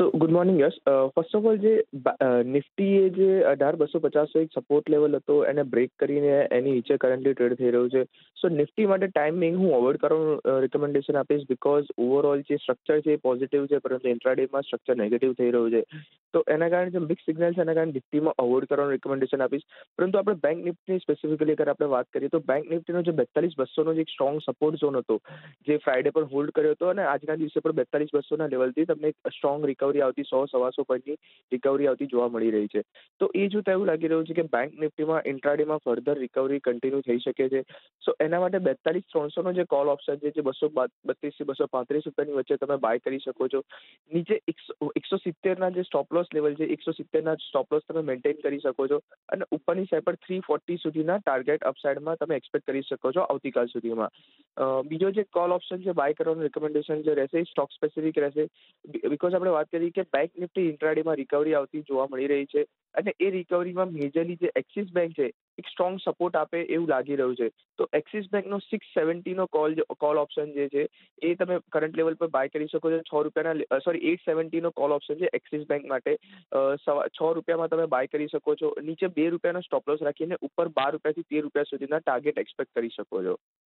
Good morning Yash. First of all Nifty એ જે 18,250 એક સપોર્ટ લેવલ હતો એને બ્રેક કરીને એની નીચે કરન્ટલી ટ્રેડ થઈ રહ્યું છે. સો નિફ્ટી માટે ટાઈમિંગ હું અવોઇડ કરવાનું રિકમેન્ડેશન આપીશ બિકોઝ ઓવરઓલ જે સ્ટ્રક્ચર છે એ પોઝિટિવ છે પરંતુ ઇન્ટ્રાડેમાં સ્ટ્રક્ચર નેગેટિવ થઈ રહ્યું છે. તો એના કારણે જે મિક્સ સિગ્નલ છે એના કારણે નિફ્ટીમાં અવોઇડ કરવાનું રિકમેન્ડેશન આપીશ. પરંતુ આપણે બેંક નિફ્ટીની સ્પેસિફિકલી અગર આપણે વાત કરીએ તો બેંક નિફ્ટીનો જે 42,200નો જે એક સ્ટ્રોંગ સપોર્ટ ઝોન હતો જે ફ્રાઇડે પર હોલ્ડ કર્યો હતો અને આજના દિવસે પણ 42,200ના લેવલથી તમને એક સ્ટ્રોંગ રિકવરી આવતી 100-125 પોઈન્ટની રિકવરી આવતી જોવા મળી રહી છે. તો એ જોતા એવું લાગી રહ્યું છે કે બેંક નિફ્ટીમાં ઇન્ટ્રાડેમાં ફર્ધર રિકવરી કન્ટિન્યુ થઈ શકે છે. સો એના માટે 42,300નો જે કોલ ઓપ્શન છે જે 232 થી 235 રૂપિયાની વચ્ચે તમે બાય કરી શકો છો. નીચે 170ના જે સ્ટોપ લોસ લેવલ છે 170ના સ્ટોપ લોસ તમે મેન્ટેન કરી શકો છો અને ઉપરની સાઈડ પર 340 સુધીના ટાર્ગેટ અપસાઇડમાં તમે એક્સપેક્ટ કરી શકો છો આવતીકાલ સુધીમાં. બીજો જે કોલ ઓપ્શન છે બાય કરવાનું રિકમેન્ડેશન જે રહેશે સ્ટોક સ્પેસિફિક રહેશે બિકોઝ આપણે વાત કરી કે બેંક નિફ્ટી ઇન્ટ્રાડેમાં રિકવરી આવતી જોવા મળી રહી છે અને એ રિકવરીમાં મેજરલી જે એક્સિસ બેંક છે એક સ્ટ્રોંગ સપોર્ટ આપે એવું લાગી રહ્યું છે. તો એક્સિસ બેંકનો 670નો કોલ ઓપ્શન જે છે એ તમે કરંટ લેવલ પર બાય કરી શકો છો. 870નો કોલ ઓપ્શન છે એક્સિસ બેંક માટે 6 રૂપિયામાં તમે બાય કરી શકો છો. નીચે 2 રૂપિયાનો સ્ટોપ લોસ રાખીને ઉપર 12 રૂપિયાથી 13 રૂપિયા સુધીના ટાર્ગેટ એક્સપેક્ટ કરી શકો છો.